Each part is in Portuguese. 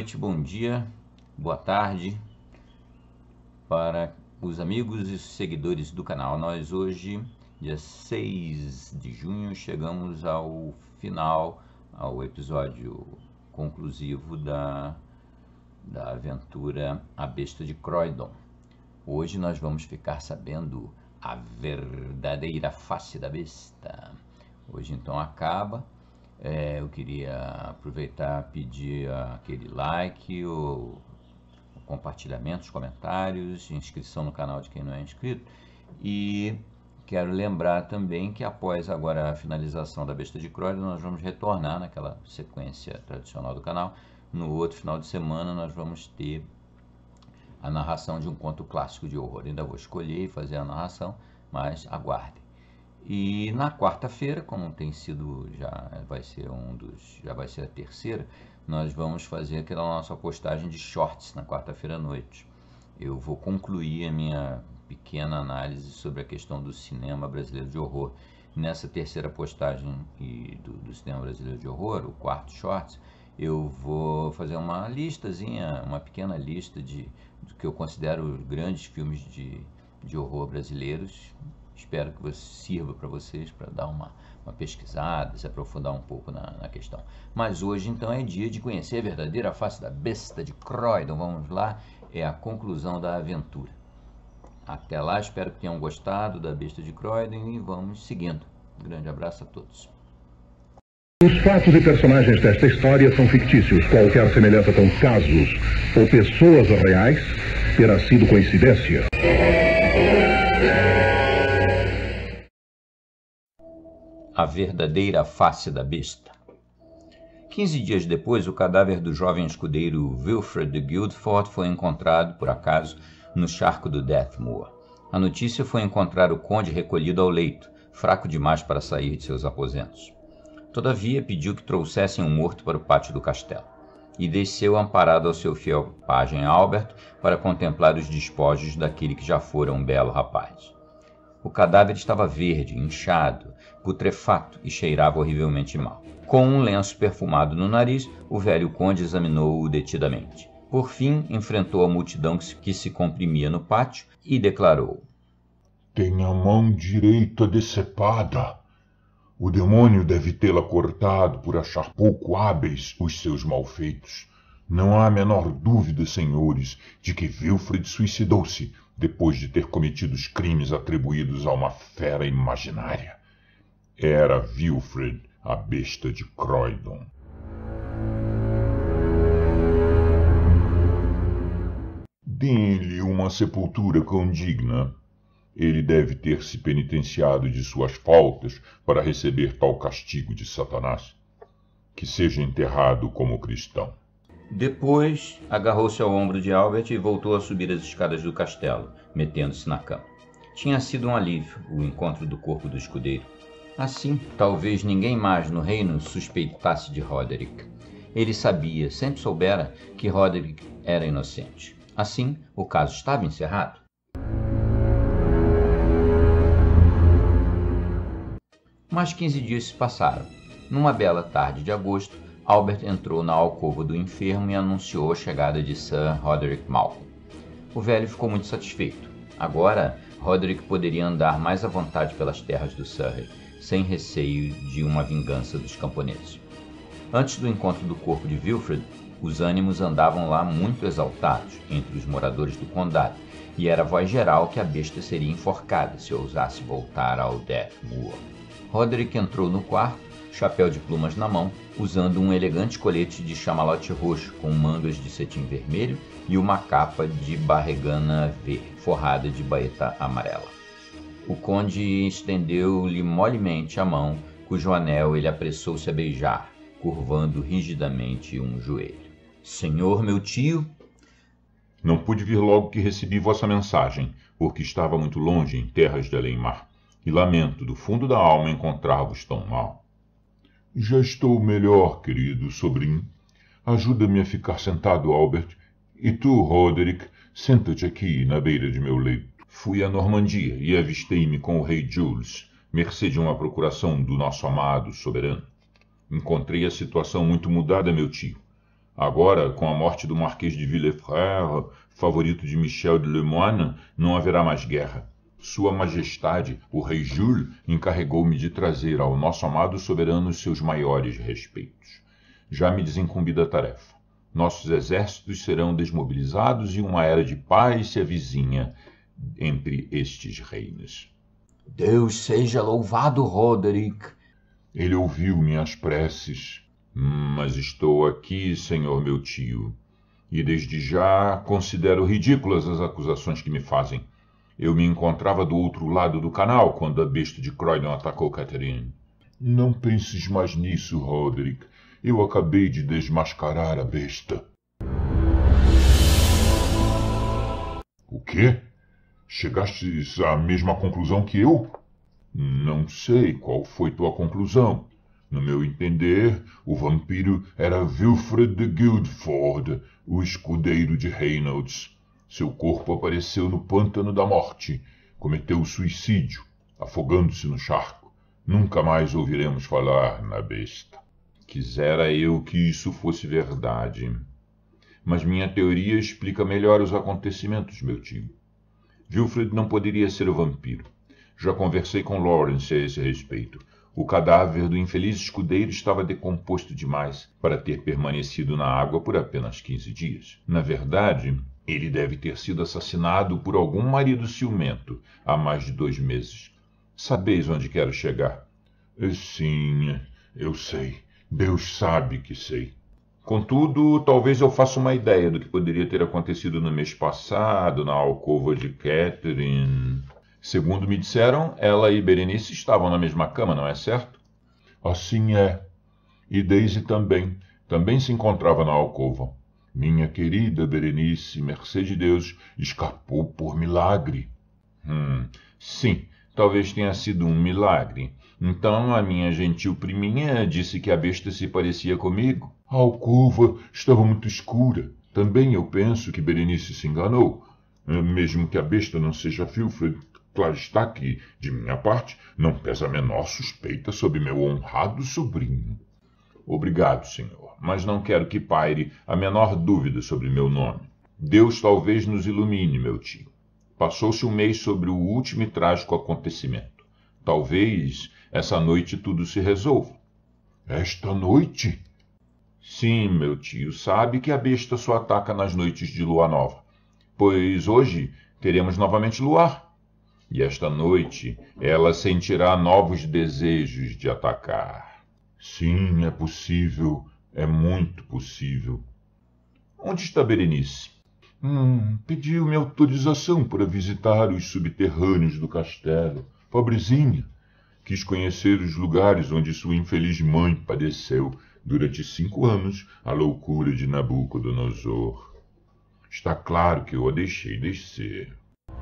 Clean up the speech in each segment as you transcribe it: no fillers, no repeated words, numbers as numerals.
noite, bom dia, boa tarde para os amigos e seguidores do canal. Nós hoje, dia 6 de junho, chegamos ao final, ao episódio conclusivo da aventura A Besta de Croydon. Hoje nós vamos ficar sabendo a verdadeira face da besta. Hoje então acaba. Eu queria aproveitar e pedir aquele like, o compartilhamento, os comentários, inscrição no canal de quem não é inscrito. E quero lembrar também que após agora a finalização da Besta de Croydon, nós vamos retornar naquela sequência tradicional do canal. No outro final de semana nós vamos ter a narração de um conto clássico de horror. Ainda vou escolher e fazer a narração, mas aguardem. E na quarta-feira, como tem sido, já vai ser a terceira, nós vamos fazer aquela nossa postagem de shorts na quarta-feira à noite. Eu vou concluir a minha pequena análise sobre a questão do cinema brasileiro de horror. Nessa terceira postagem do cinema brasileiro de horror, o quarto shorts, eu vou fazer uma listazinha, uma pequena lista do que eu considero os grandes filmes de horror brasileiros. Espero que sirva para vocês, para dar uma pesquisada, se aprofundar um pouco na questão. Mas hoje, então, é dia de conhecer a verdadeira face da Besta de Croydon. Vamos lá, é a conclusão da aventura. Até lá, espero que tenham gostado da Besta de Croydon e vamos seguindo. Um grande abraço a todos. Os fatos e personagens desta história são fictícios. Qualquer semelhança com casos ou pessoas reais terá sido coincidência. A verdadeira face da besta. 15 dias depois, o cadáver do jovem escudeiro Wilfred de Guildford foi encontrado, por acaso, no charco do Deathmoor. A notícia foi encontrar o conde recolhido ao leito, fraco demais para sair de seus aposentos. Todavia, pediu que trouxessem um morto para o pátio do castelo, e desceu amparado ao seu fiel pajem Albert para contemplar os despojos daquele que já fora um belo rapaz. O cadáver estava verde, inchado, putrefato e cheirava horrivelmente mal. Com um lenço perfumado no nariz, o velho conde examinou-o detidamente. Por fim, enfrentou a multidão que se comprimia no pátio e declarou: "Tem a mão direita decepada. O demônio deve tê-la cortado por achar pouco hábeis os seus malfeitos. Não há a menor dúvida, senhores, de que Wilfred suicidou-se depois de ter cometido os crimes atribuídos a uma fera imaginária. Era Wilfred, a Besta de Croydon." "Deem-lhe uma sepultura condigna. Ele deve ter se penitenciado de suas faltas para receber tal castigo de Satanás. Que seja enterrado como cristão." Depois, agarrou-se ao ombro de Albert e voltou a subir as escadas do castelo, metendo-se na cama. Tinha sido um alívio o encontro do corpo do escudeiro. Assim, talvez ninguém mais no reino suspeitasse de Roderick. Ele sabia, sempre soubera, que Roderick era inocente. Assim, o caso estava encerrado. Mais 15 dias se passaram. Numa bela tarde de agosto, Albert entrou na alcova do enfermo e anunciou a chegada de Sir Roderick Malcolm. O velho ficou muito satisfeito. Agora, Roderick poderia andar mais à vontade pelas terras do Surrey, sem receio de uma vingança dos camponeses. Antes do encontro do corpo de Wilfred, os ânimos andavam lá muito exaltados entre os moradores do condado, e era voz geral que a besta seria enforcada se ousasse voltar ao Deathmoor. Roderick entrou no quarto, chapéu de plumas na mão, usando um elegante colete de chamalote roxo com mangas de cetim vermelho e uma capa de barregana verde, forrada de baeta amarela. O conde estendeu-lhe molemente a mão, cujo anel ele apressou-se a beijar, curvando rigidamente um joelho. "Senhor, meu tio..." "Não pude vir logo que recebi vossa mensagem, porque estava muito longe em terras de além-mar, e lamento do fundo da alma encontrar-vos tão mal." "Já estou melhor, querido sobrinho. Ajuda-me a ficar sentado, Albert, e tu, Roderick, senta-te aqui na beira de meu leito. Fui à Normandia e avistei-me com o rei Jules, mercê de uma procuração do nosso amado soberano. Encontrei a situação muito mudada, meu tio. Agora, com a morte do Marquês de Villefranche, favorito de Michel de Lemoine, não haverá mais guerra. Sua Majestade, o Rei Jules, encarregou-me de trazer ao nosso amado soberano os seus maiores respeitos. Já me desincumbi da tarefa. Nossos exércitos serão desmobilizados e uma era de paz se avizinha entre estes reinos. Deus seja louvado, Roderick. Ele ouviu minhas preces. Mas estou aqui, senhor meu tio, e desde já considero ridículas as acusações que me fazem. Eu me encontrava do outro lado do canal quando a besta de Croydon atacou Catherine. Não penses mais nisso, Roderick. Eu acabei de desmascarar a besta. O quê? Chegastes à mesma conclusão que eu? Não sei qual foi tua conclusão. No meu entender, o vampiro era Wilfred de Guildford, o escudeiro de Reynolds. Seu corpo apareceu no pântano da morte. Cometeu suicídio, afogando-se no charco. Nunca mais ouviremos falar na besta. Quisera eu que isso fosse verdade. Mas minha teoria explica melhor os acontecimentos, meu tio. Wilfred não poderia ser o vampiro. Já conversei com Lawrence a esse respeito. O cadáver do infeliz escudeiro estava decomposto demais para ter permanecido na água por apenas 15 dias. Na verdade, ele deve ter sido assassinado por algum marido ciumento há mais de 2 meses. Sabeis onde quero chegar? Sim, eu sei. Deus sabe que sei. Contudo, talvez eu faça uma ideia do que poderia ter acontecido no mês passado na alcova de Catherine. Segundo me disseram, ela e Berenice estavam na mesma cama, não é certo? Assim é. E Daisy também se encontrava na alcova. Minha querida Berenice, mercê de Deus, escapou por milagre. Sim, talvez tenha sido um milagre. Então a minha gentil priminha disse que a besta se parecia comigo. A alcova estava muito escura. Também eu penso que Berenice se enganou. Mesmo que a besta não seja Wilfred, claro está que, de minha parte, não pesa a menor suspeita sobre meu honrado sobrinho. Obrigado, senhor, mas não quero que paire a menor dúvida sobre meu nome. Deus talvez nos ilumine, meu tio. Passou-se um mês sobre o último e trágico acontecimento. Talvez essa noite tudo se resolva. Esta noite? Sim, meu tio, sabe que a besta só ataca nas noites de lua nova, pois hoje teremos novamente luar. E esta noite ela sentirá novos desejos de atacar. Sim, é possível, é muito possível. Onde está Berenice? Pediu-me autorização para visitar os subterrâneos do castelo. Pobrezinha. Quis conhecer os lugares onde sua infeliz mãe padeceu durante 5 anos a loucura de Nabucodonosor. Está claro que eu a deixei descer.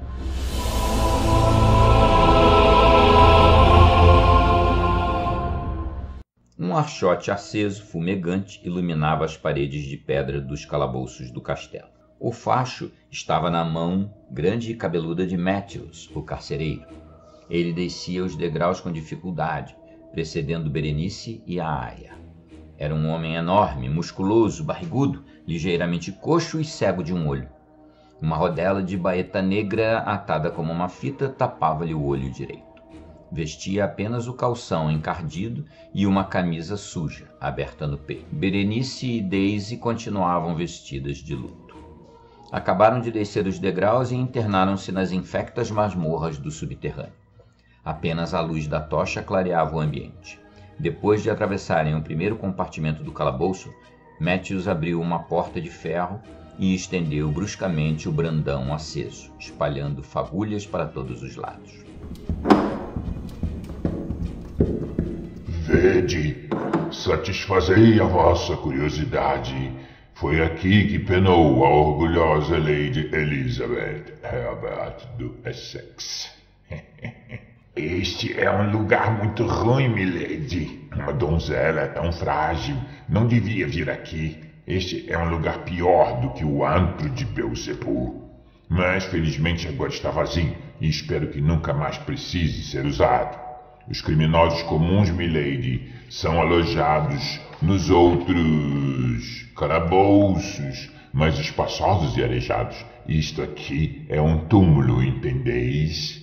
Um archote aceso, fumegante, iluminava as paredes de pedra dos calabouços do castelo. O facho estava na mão grande e cabeluda de Matthews, o carcereiro. Ele descia os degraus com dificuldade, precedendo Berenice e a aia. Era um homem enorme, musculoso, barrigudo, ligeiramente coxo e cego de um olho. Uma rodela de baeta negra atada como uma fita tapava-lhe o olho direito. Vestia apenas o calção encardido e uma camisa suja, aberta no peito. Berenice e Daisy continuavam vestidas de luto. Acabaram de descer os degraus e internaram-se nas infectas masmorras do subterrâneo. Apenas a luz da tocha clareava o ambiente. Depois de atravessarem o primeiro compartimento do calabouço, Matthews abriu uma porta de ferro e estendeu bruscamente o brandão aceso, espalhando fagulhas para todos os lados. Vede, satisfazei a vossa curiosidade. Foi aqui que penou a orgulhosa Lady Elizabeth Herbert do Essex. Este é um lugar muito ruim, milady. Uma donzela tão frágil não devia vir aqui. Este é um lugar pior do que o antro de Beelzebub. Mas felizmente agora está vazio e espero que nunca mais precise ser usado. Os criminosos comuns, milady, são alojados nos outros calabouços mais espaçosos e arejados. Isto aqui é um túmulo, entendeis?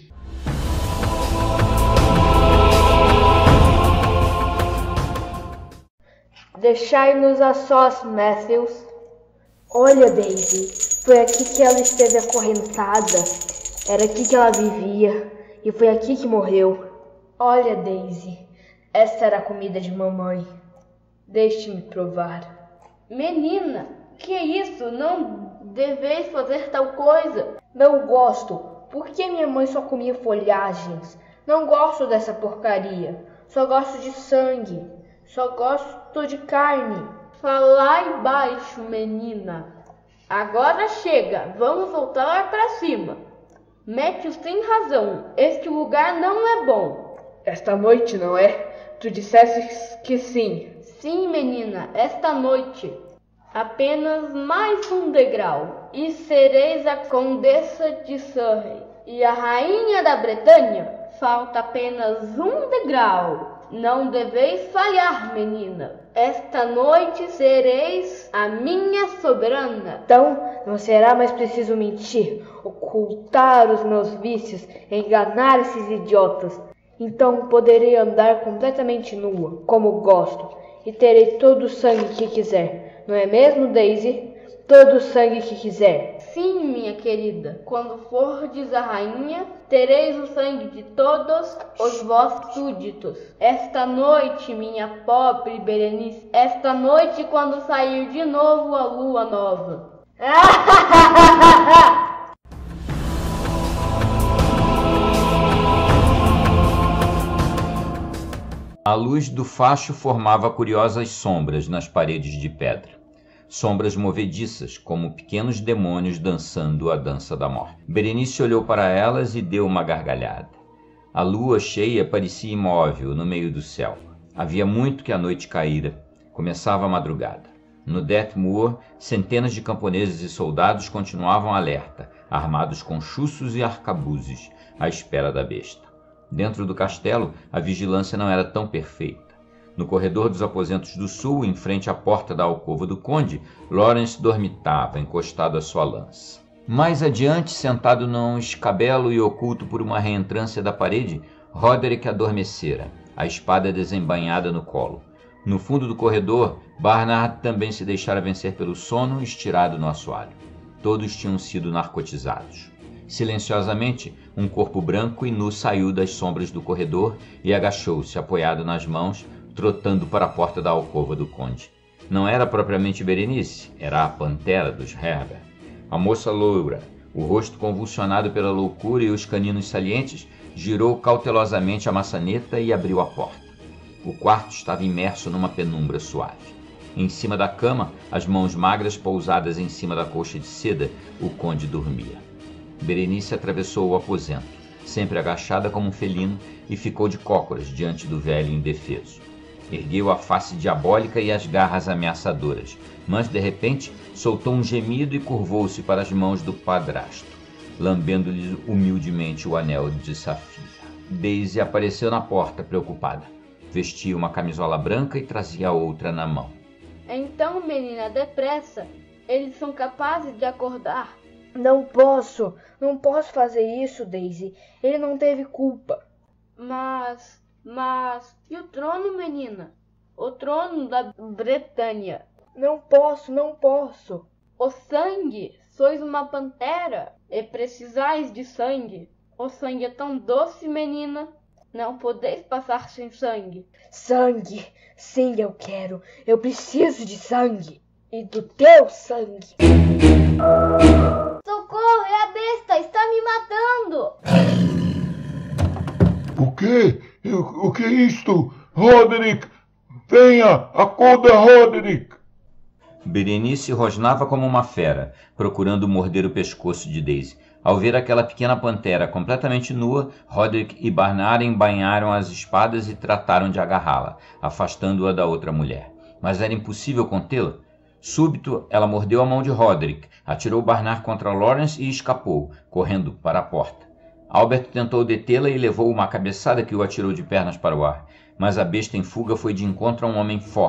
Deixai-nos a sós, Matthews. Olha, Daisy, foi aqui que ela esteve acorrentada. Era aqui que ela vivia e foi aqui que morreu. Olha, Daisy, essa era a comida de mamãe. Deixe-me provar. Menina, que isso? Não deveis fazer tal coisa. Não gosto. Por que minha mãe só comia folhagens? Não gosto dessa porcaria. Só gosto de sangue. Só gosto de carne. Falai baixo, menina. Agora chega, vamos voltar para cima. Matthews tem razão, este lugar não é bom. Esta noite, não é? Tu disseste que sim. Sim, menina, esta noite. Apenas mais um degrau, e sereis a Condessa de Surrey e a Rainha da Bretanha. Falta apenas um degrau. Não deveis falhar, menina. Esta noite sereis a minha soberana. Então, não será mais preciso mentir, ocultar os meus vícios, enganar esses idiotas. Então poderei andar completamente nua, como gosto, e terei todo o sangue que quiser. Não é mesmo, Daisy? Todo o sangue que quiser. Sim, minha querida. Quando fordes a rainha, tereis o sangue de todos os vossos súditos. Esta noite, minha pobre Berenice, esta noite quando sair de novo a lua nova. A luz do facho formava curiosas sombras nas paredes de pedra. Sombras movediças, como pequenos demônios dançando a dança da morte. Berenice olhou para elas e deu uma gargalhada. A lua cheia parecia imóvel no meio do céu. Havia muito que a noite caíra. Começava a madrugada. No Death Moor, centenas de camponeses e soldados continuavam alerta, armados com chuços e arcabuzes, à espera da besta. Dentro do castelo, a vigilância não era tão perfeita. No corredor dos aposentos do sul, em frente à porta da alcova do conde, Lawrence dormitava, encostado à sua lança. Mais adiante, sentado num escabelo e oculto por uma reentrância da parede, Roderick adormecera, a espada desembainhada no colo. No fundo do corredor, Barnard também se deixara vencer pelo sono, estirado no assoalho. Todos tinham sido narcotizados. Silenciosamente, um corpo branco e nu saiu das sombras do corredor e agachou-se, apoiado nas mãos, trotando para a porta da alcova do conde. Não era propriamente Berenice, era a pantera dos Herbert. A moça loura, o rosto convulsionado pela loucura e os caninos salientes, girou cautelosamente a maçaneta e abriu a porta. O quarto estava imerso numa penumbra suave. Em cima da cama, as mãos magras pousadas em cima da colcha de seda, o conde dormia. Berenice atravessou o aposento, sempre agachada como um felino, e ficou de cócoras diante do velho indefeso. Ergueu a face diabólica e as garras ameaçadoras, mas de repente soltou um gemido e curvou-se para as mãos do padrasto, lambendo-lhe humildemente o anel de safira. Daisy apareceu na porta, preocupada. Vestia uma camisola branca e trazia outra na mão. Então, menina, depressa. Eles são capazes de acordar. Não posso fazer isso, Daisy. Ele não teve culpa. Mas, e o trono, menina? O trono da Bretanha? Não posso. O sangue? Sois uma pantera e precisais de sangue. O sangue é tão doce, menina. Não podeis passar sem sangue. Sangue? Sim, eu quero. Eu preciso de sangue. E do teu sangue. Socorro, é a besta! Está me matando! O quê? O que é isto? Roderick! Venha! Acorda, Roderick! Berenice rosnava como uma fera, procurando morder o pescoço de Daisy. Ao ver aquela pequena pantera completamente nua, Roderick e Barnard embainharam as espadas e trataram de agarrá-la, afastando-a da outra mulher. Mas era impossível contê-la. Súbito, ela mordeu a mão de Roderick, atirou Barnard contra Lawrence e escapou, correndo para a porta. Albert tentou detê-la e levou uma cabeçada que o atirou de pernas para o ar, mas a besta em fuga foi de encontro a um homem forte,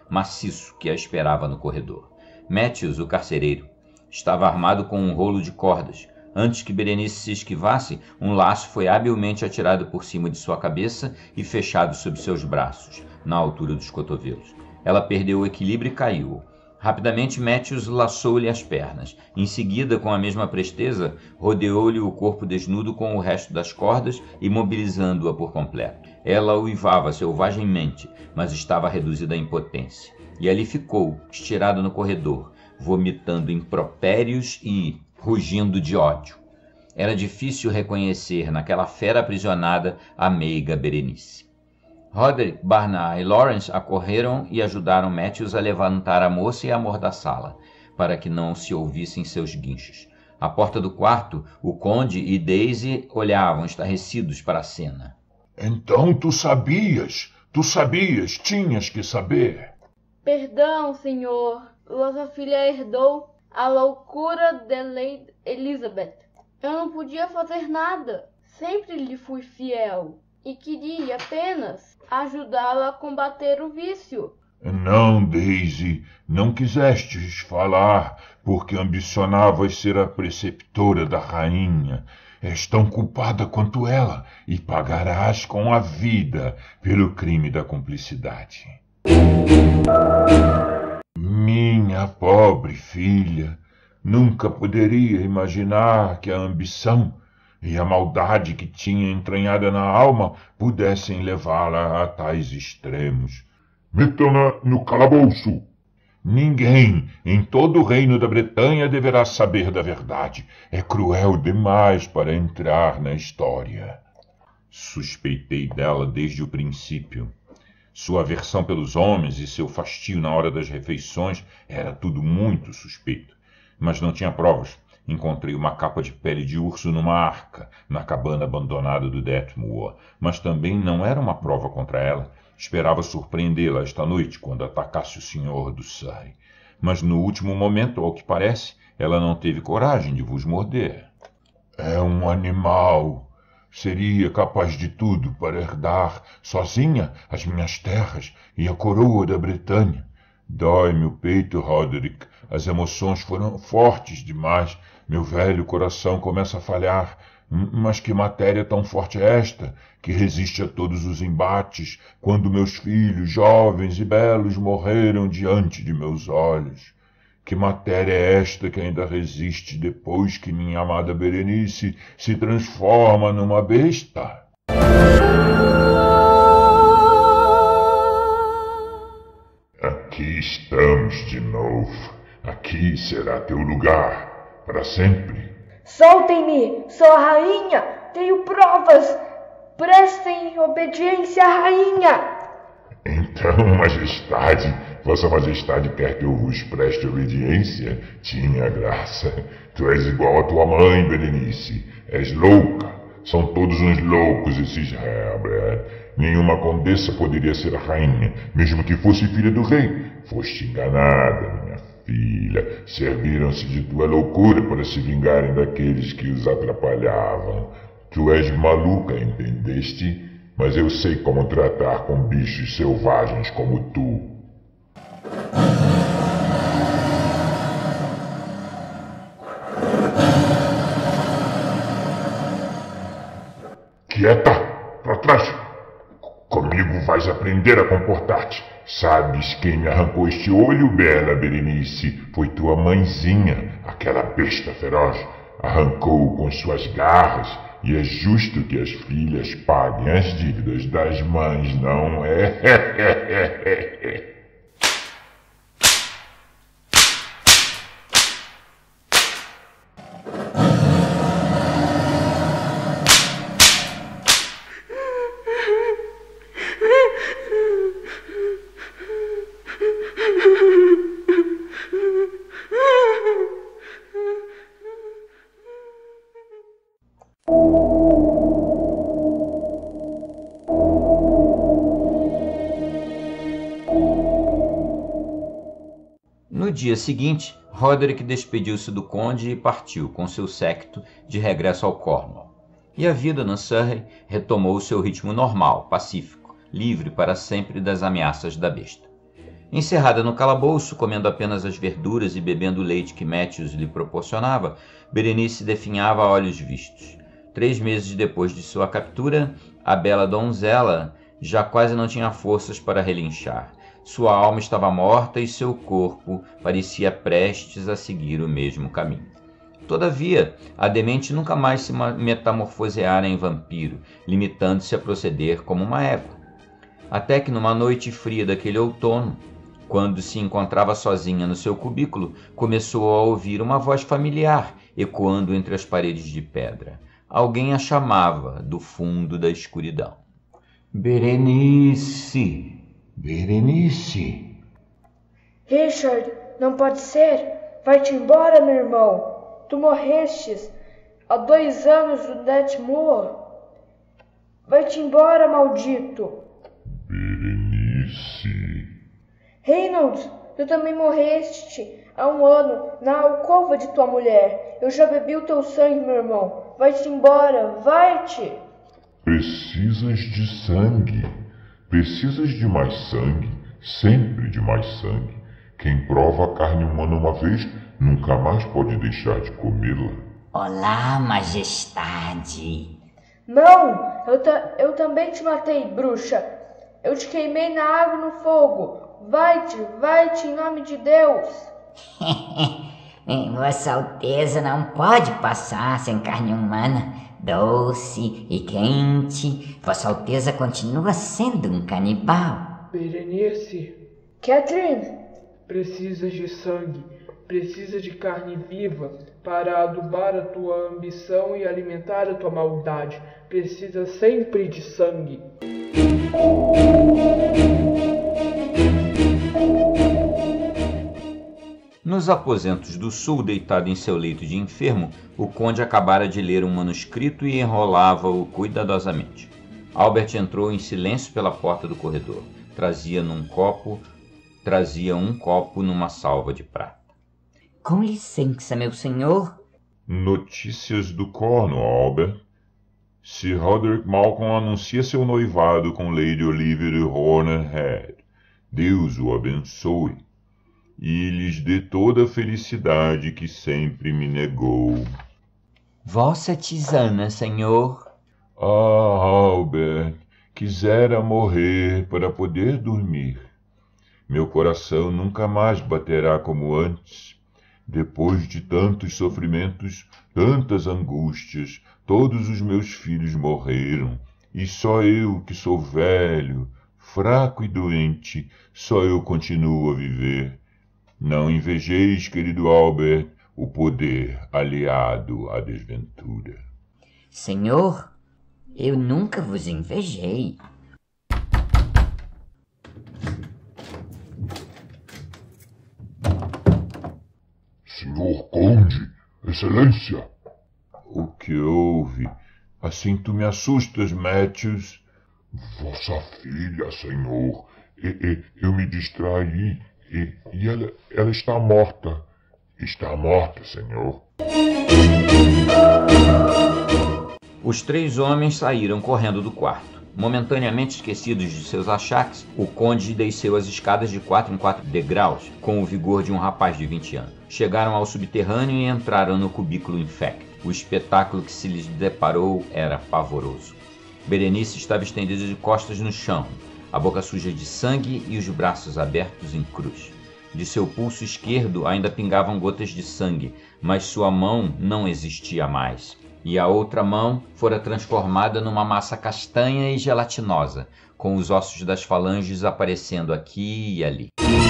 maciço que a esperava no corredor. Matthews, o carcereiro, estava armado com um rolo de cordas. Antes que Berenice se esquivasse, um laço foi habilmente atirado por cima de sua cabeça e fechado sob seus braços, na altura dos cotovelos. Ela perdeu o equilíbrio e caiu. Rapidamente, Matthews laçou-lhe as pernas. Em seguida, com a mesma presteza, rodeou-lhe o corpo desnudo com o resto das cordas, imobilizando-a por completo. Ela uivava selvagemmente, mas estava reduzida à impotência. E ali ficou, estirado no corredor, vomitando impropérios e rugindo de ódio. Era difícil reconhecer naquela fera aprisionada a meiga Berenice. Roderick, Barnard e Lawrence acorreram e ajudaram Matthews a levantar a moça e a amordaçá-la, para que não se ouvissem seus guinchos. À porta do quarto, o conde e Daisy olhavam estarrecidos para a cena. Então tu sabias, tinhas que saber. Perdão, senhor. Vossa filha herdou a loucura de Lady Elizabeth. Eu não podia fazer nada. Sempre lhe fui fiel e queria apenas ajudá-la a combater o vício. Não, Daisy, não quisestes falar porque ambicionavas ser a preceptora da rainha. És tão culpada quanto ela e pagarás com a vida pelo crime da cumplicidade. Minha pobre filha, nunca poderia imaginar que a ambição e a maldade que tinha entranhada na alma pudessem levá-la a tais extremos. Metam-na no calabouço. Ninguém em todo o reino da Bretanha deverá saber da verdade. É cruel demais para entrar na história. Suspeitei dela desde o princípio. Sua aversão pelos homens e seu fastio na hora das refeições era tudo muito suspeito. Mas não tinha provas. Encontrei uma capa de pele de urso numa arca, na cabana abandonada do Detmoor. Mas também não era uma prova contra ela. Esperava surpreendê-la esta noite, quando atacasse o senhor do Surrey. Mas no último momento, ao que parece, ela não teve coragem de vos morder. É um animal. Seria capaz de tudo para herdar, sozinha, as minhas terras e a coroa da Bretanha. Dói-me o peito, Roderick. As emoções foram fortes demais. Meu velho coração começa a falhar. Mas que matéria tão forte é esta, que resiste a todos os embates, quando meus filhos, jovens e belos, morreram diante de meus olhos? Que matéria é esta que ainda resiste depois que minha amada Berenice se transforma numa besta? Aqui estamos de novo. Aqui será teu lugar, para sempre. Soltem-me! Sou a rainha! Tenho provas! Prestem obediência à rainha! Então, majestade, vossa majestade quer que eu vos preste obediência? Tinha graça. Tu és igual a tua mãe, Berenice. És louca. São todos uns loucos esses Herbert. Nenhuma condessa poderia ser a rainha, mesmo que fosse filha do rei. Foste enganada, minha filha. Serviram-se de tua loucura para se vingarem daqueles que os atrapalhavam. Tu és maluca, entendeste? Mas eu sei como tratar com bichos selvagens como tu. Quieta! Para trás! Comigo vais aprender a comportar-te. Sabes quem me arrancou este olho, bela Berenice? Foi tua mãezinha, aquela besta feroz. Arrancou com suas garras, e é justo que as filhas paguem as dívidas das mães, não é? No dia seguinte, Roderick despediu-se do conde e partiu com seu séquito de regresso ao Cornwall. E a vida no Surrey retomou seu ritmo normal, pacífico, livre para sempre das ameaças da besta. Encerrada no calabouço, comendo apenas as verduras e bebendo o leite que Matthews lhe proporcionava, Berenice definhava a olhos vistos. 3 meses depois de sua captura, a bela donzela já quase não tinha forças para relinchar. Sua alma estava morta e seu corpo parecia prestes a seguir o mesmo caminho. Todavia, a demente nunca mais se metamorfoseara em vampiro, limitando-se a proceder como uma égua. Até que numa noite fria daquele outono, quando se encontrava sozinha no seu cubículo, começou a ouvir uma voz familiar ecoando entre as paredes de pedra. Alguém a chamava do fundo da escuridão. Berenice! Berenice! Richard, não pode ser. Vai-te embora, meu irmão. Tu morrestes há 2 anos no Detmoor. Vai-te embora, maldito. Berenice... Reynolds, tu também morreste há 1 ano na alcova de tua mulher. Eu já bebi o teu sangue, meu irmão. Vai-te embora, vai-te. Precisas de sangue. Precisas de mais sangue. Sempre de mais sangue. Quem prova a carne humana uma vez, nunca mais pode deixar de comê-la. Olá, majestade. Não, eu também te matei, bruxa. Eu te queimei na água e no fogo. Vai-te, em nome de Deus. Vossa Alteza não pode passar sem carne humana, doce e quente. Vossa Alteza continua sendo um canibal. Berenice, Catherine, precisas de sangue, precisa de carne viva para adubar a tua ambição e alimentar a tua maldade. Precisa sempre de sangue. Nos aposentos do sul, deitado em seu leito de enfermo, o conde acabara de ler um manuscrito e enrolava-o cuidadosamente. Albert entrou em silêncio pela porta do corredor. Trazia um copo numa salva de prata. Com licença, meu senhor. Notícias do Cornwall, Albert. Sir Roderick Malcolm anuncia seu noivado com Lady Olivia de Hornerhead. Deus o abençoe e lhes dê toda a felicidade que sempre me negou. Vossa tisana, senhor. Ah, Albert, quisera morrer para poder dormir. Meu coração nunca mais baterá como antes. Depois de tantos sofrimentos, tantas angústias, todos os meus filhos morreram, e só eu, que sou velho, fraco e doente, só eu continuo a viver. Não invejeis, querido Albert, o poder aliado à desventura. Senhor, eu nunca vos invejei. Senhor Conde, Excelência! O que houve? Assim tu me assustas, Matthews. Vossa filha, senhor. Eu me distraí e ela está morta. Está morta, senhor. Os 3 homens saíram correndo do quarto. Momentaneamente esquecidos de seus achaques, o conde desceu as escadas de 4 em 4 degraus, com o vigor de um rapaz de 20 anos. Chegaram ao subterrâneo e entraram no cubículo infecto. O espetáculo que se lhes deparou era pavoroso. Berenice estava estendida de costas no chão, a boca suja de sangue e os braços abertos em cruz. De seu pulso esquerdo ainda pingavam gotas de sangue, mas sua mão não existia mais. E a outra mão fora transformada numa massa castanha e gelatinosa, com os ossos das falanges aparecendo aqui e ali.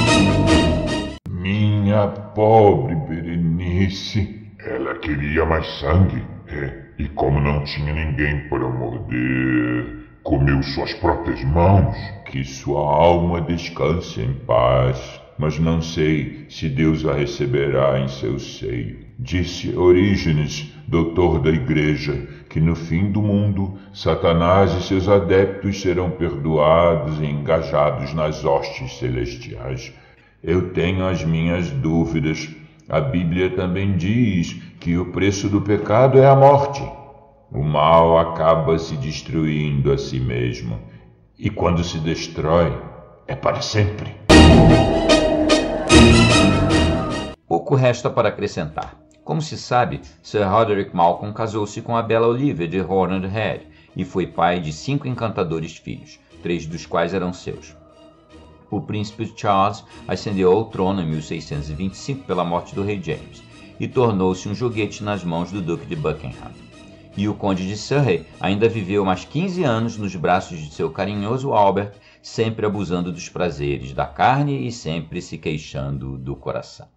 Minha pobre Berenice. Ela queria mais sangue, e como não tinha ninguém para morder, comeu suas próprias mãos. Que sua alma descanse em paz, mas não sei se Deus a receberá em seu seio. Disse Orígenes, doutor da igreja, que no fim do mundo, Satanás e seus adeptos serão perdoados e engajados nas hostes celestiais. Eu tenho as minhas dúvidas. A Bíblia também diz que o preço do pecado é a morte. O mal acaba se destruindo a si mesmo, e quando se destrói, é para sempre. Pouco resta para acrescentar. Como se sabe, Sir Roderick Malcolm casou-se com a bela Olivia de Horned Head e foi pai de 5 encantadores filhos, 3 dos quais eram seus. O príncipe Charles ascendeu ao trono em 1625 pela morte do rei James e tornou-se um joguete nas mãos do Duque de Buckingham. E o conde de Surrey ainda viveu mais 15 anos nos braços de seu carinhoso Albert, sempre abusando dos prazeres da carne e sempre se queixando do coração.